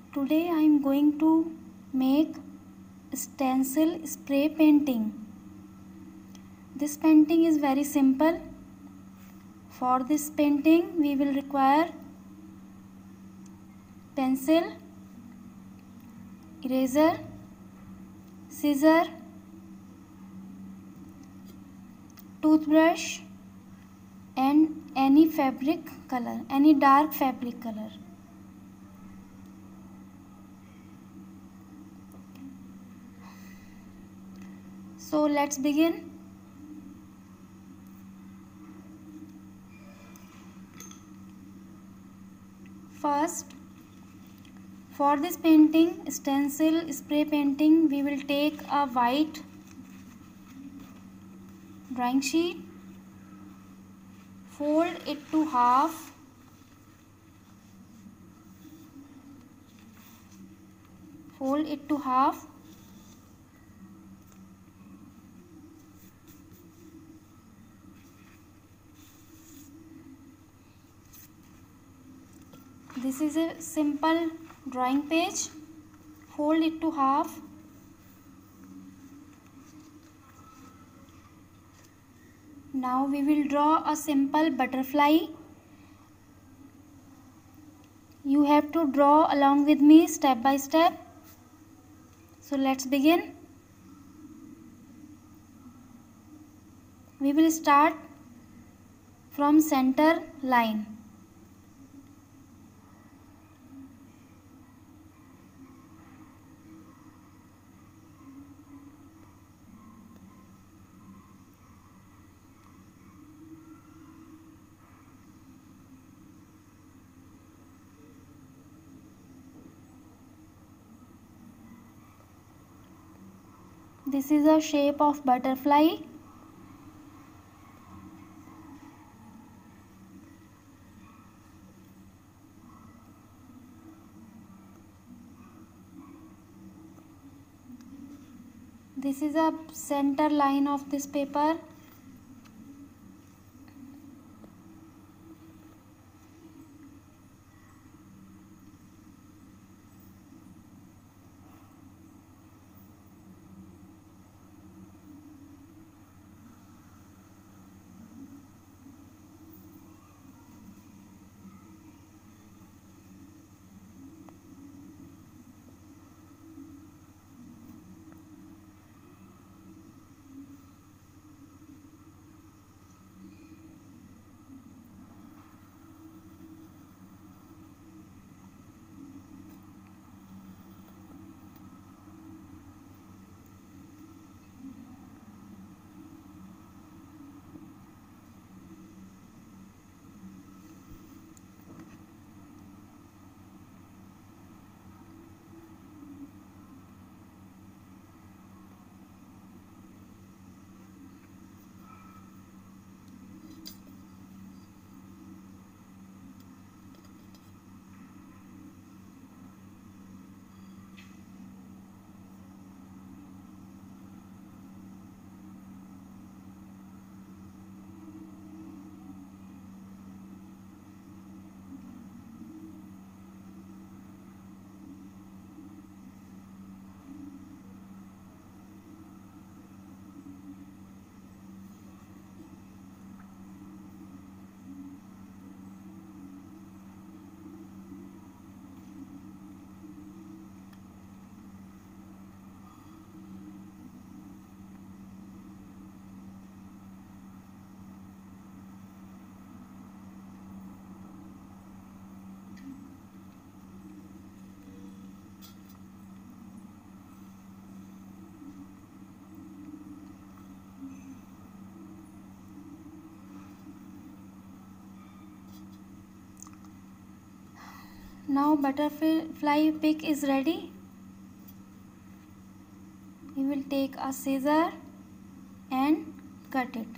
Today I am going to make stencil spray painting. This painting is very simple. For this painting we will require pencil, eraser, scissor, toothbrush and any fabric color, any dark fabric color. So let's begin. First, for this painting, stencil spray painting, we will take a white drawing sheet, fold it to half, This is a simple drawing page. Fold it to half. Now we will draw a simple butterfly. You have to draw along with me step by step. So let's begin. We will start from center line. This is a shape of butterfly. This is a center line of this paper. Now butterfly pick is ready. We will take a scissor and cut it.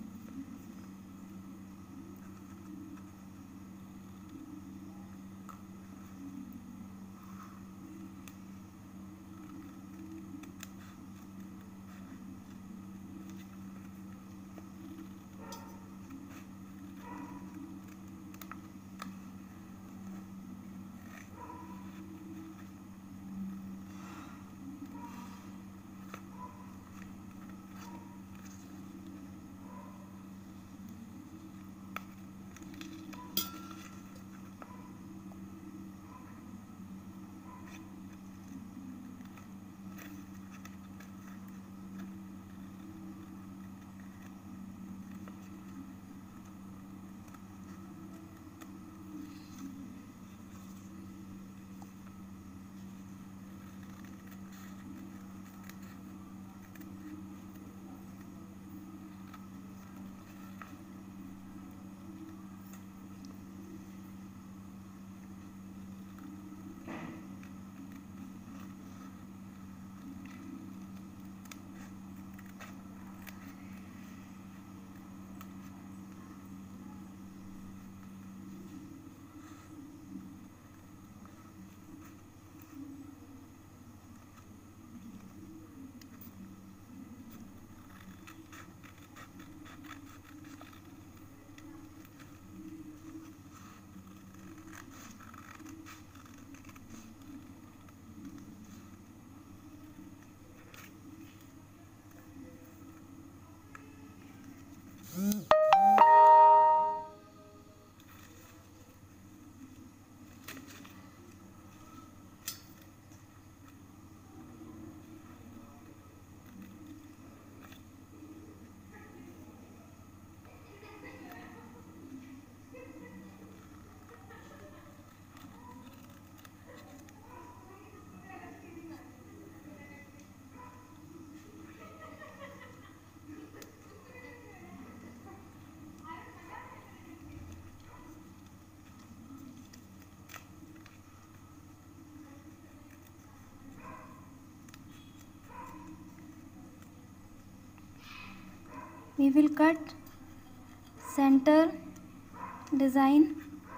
We will cut center design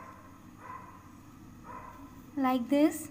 like this.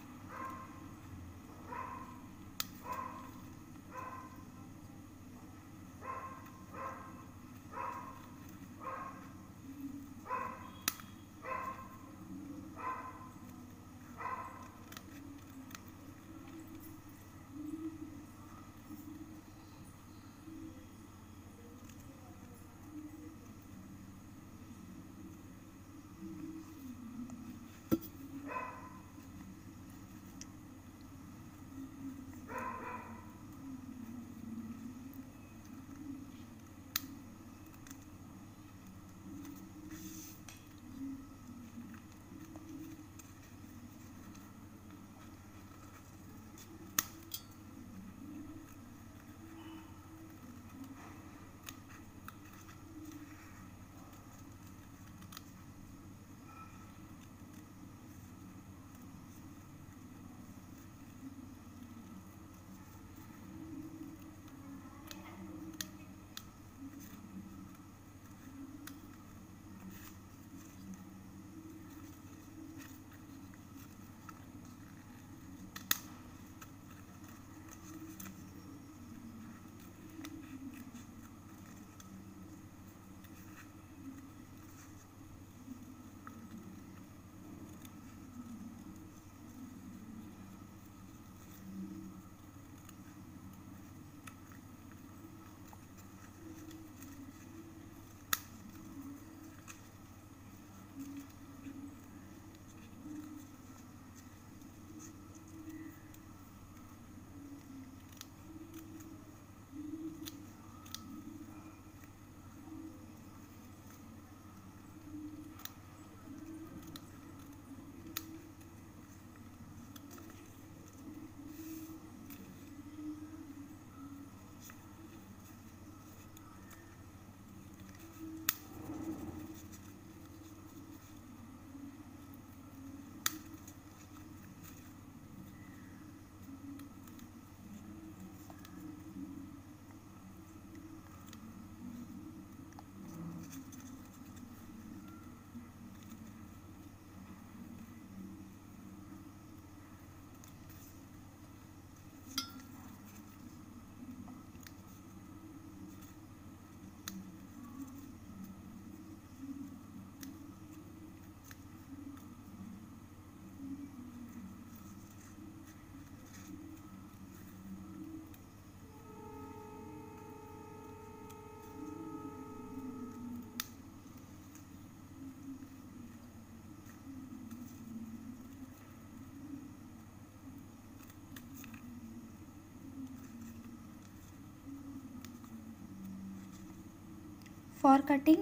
For cutting,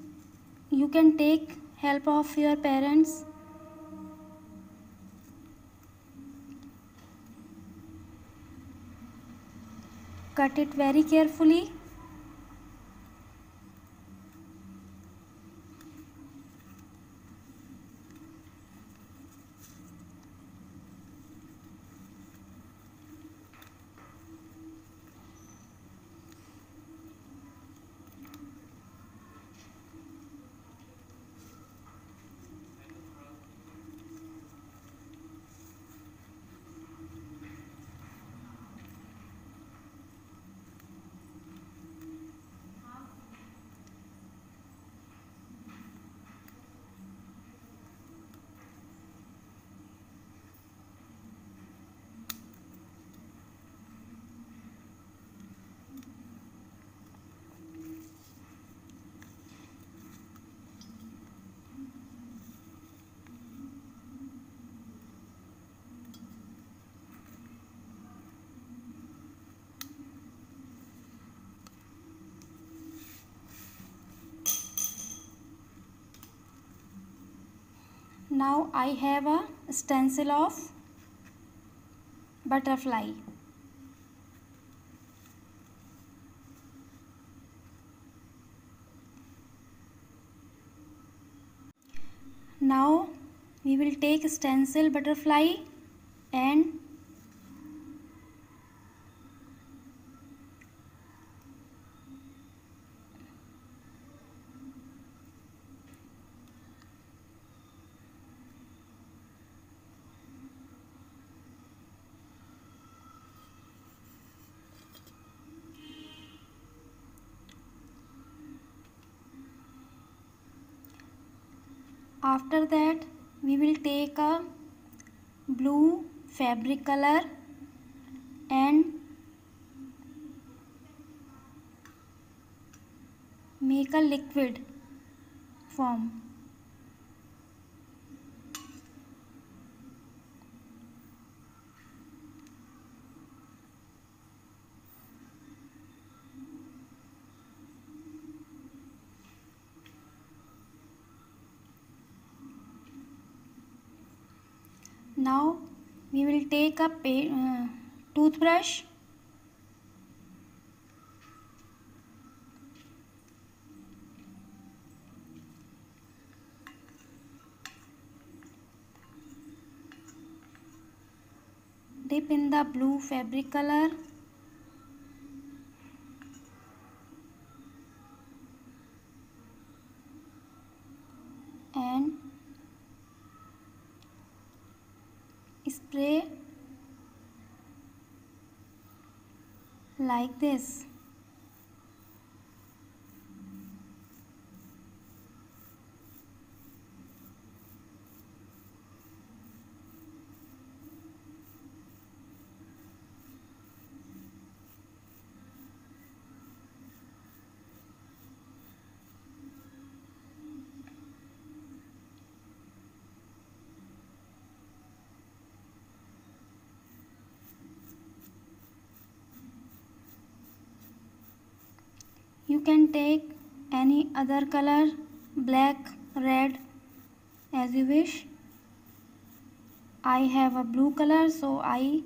you can take help of your parents. Cut it very carefully. Now I have a stencil of butterfly. Now we will take stencil butterfly and After that we will take a blue fabric color and make a liquid form. Now we will take a toothbrush dip in the blue fabric color and spray like this. You can take any other color, black, red, as you wish. I have a blue color, so I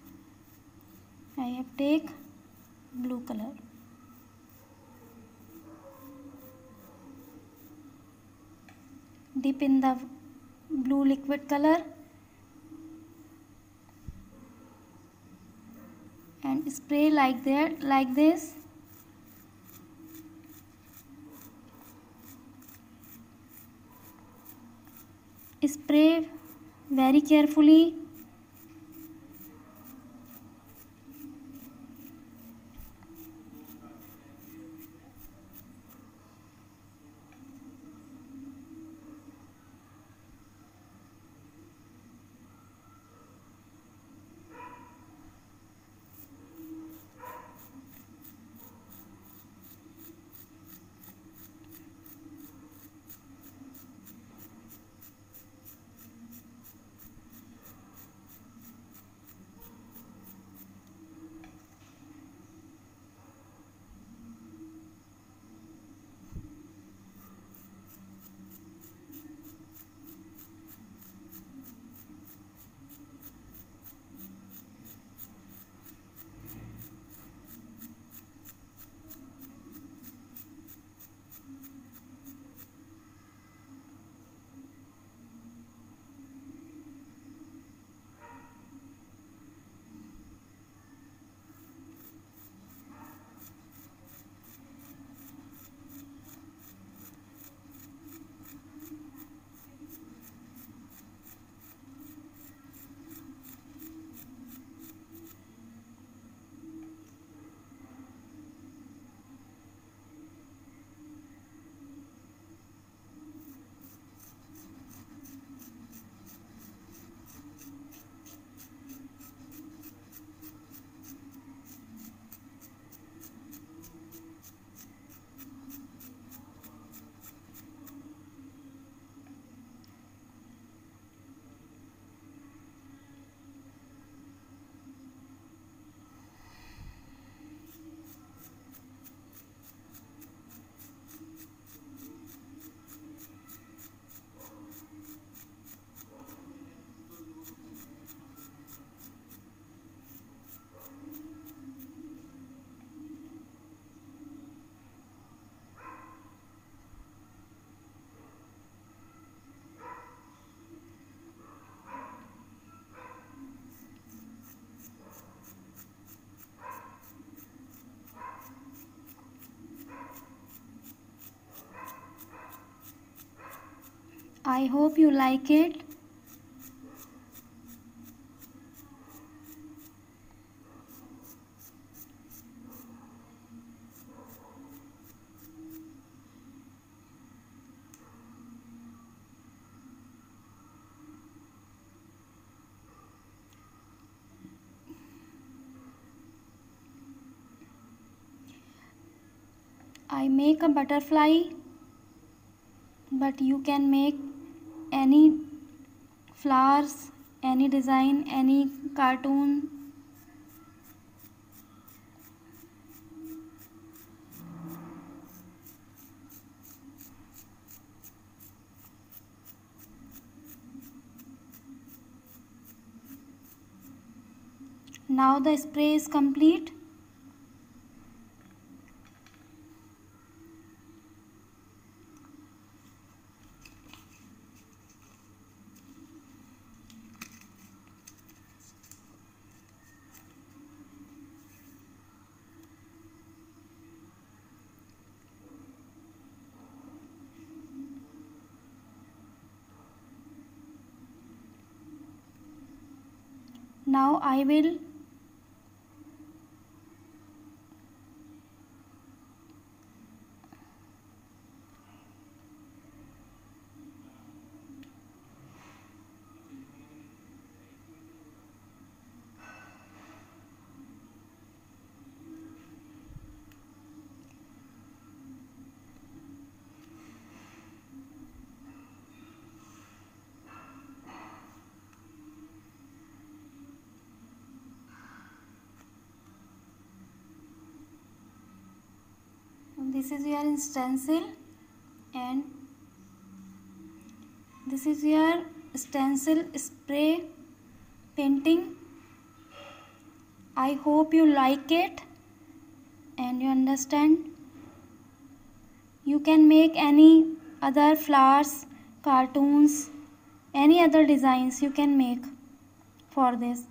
have take blue color. Dip in the blue liquid color and spray like that, like this. Spray very carefully. I hope you like it. I make a butterfly, but you can make any flowers, any design, any cartoon. Now the spray is complete. Now I will this is your stencil and this is your stencil spray painting. I hope you like it and you understand. You can make any other flowers, cartoons, any other designs you can make for this.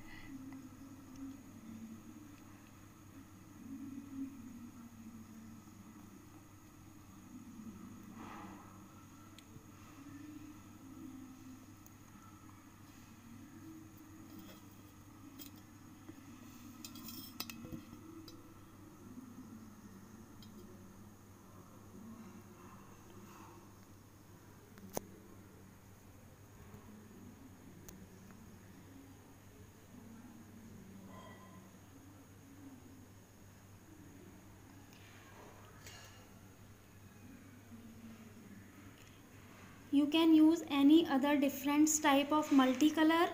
You can use any other different type of multicolor.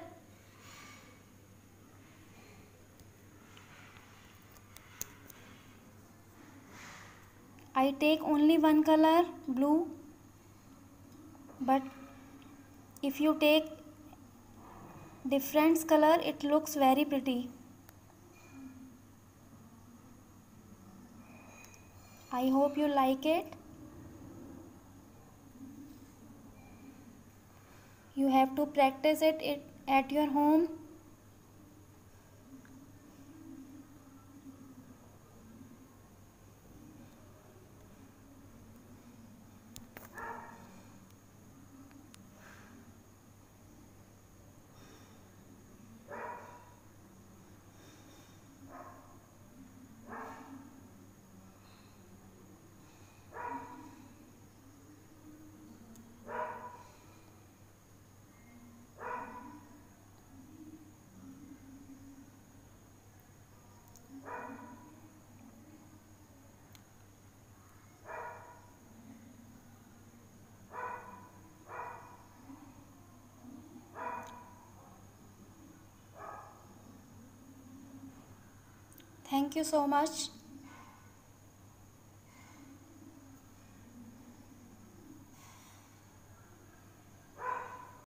I take only one color, blue, but if you take different color, it looks very pretty. I hope you like it. You have to practice it at your home. Thank you so much.